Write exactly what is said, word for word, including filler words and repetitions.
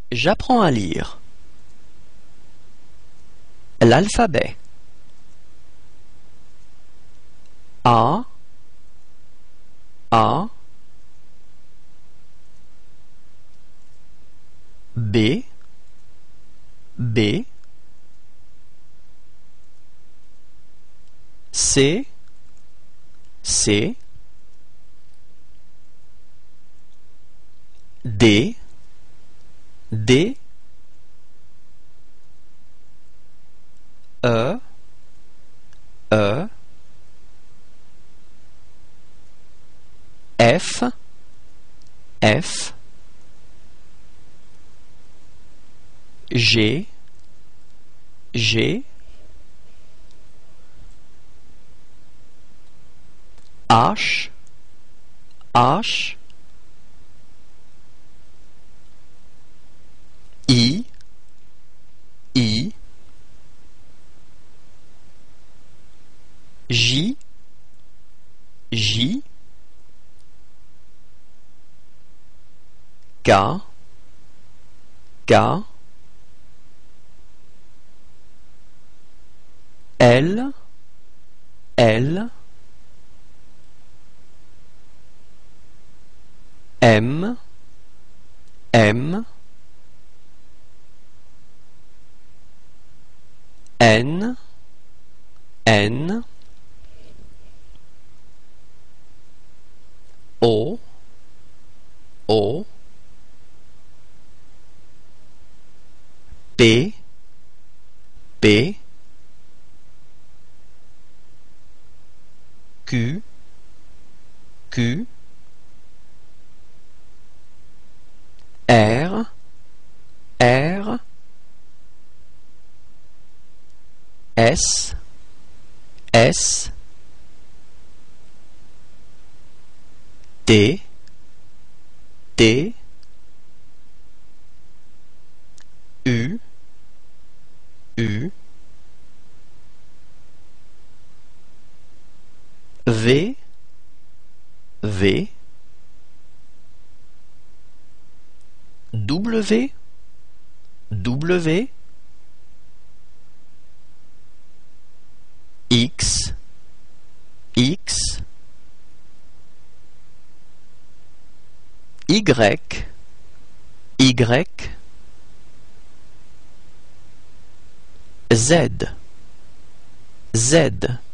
J'apprends à lire. L'alphabet. A, A, B, B, C, C, D, D, E, E, F, F, G, G, H, H, I, I, J, J, K, K, L, L, M, M, N, N, O, O, P, P, Q, Q, R, R, S, S, T, T, U, U, V, V, W, W, X, X, Y, Y, Z, Z.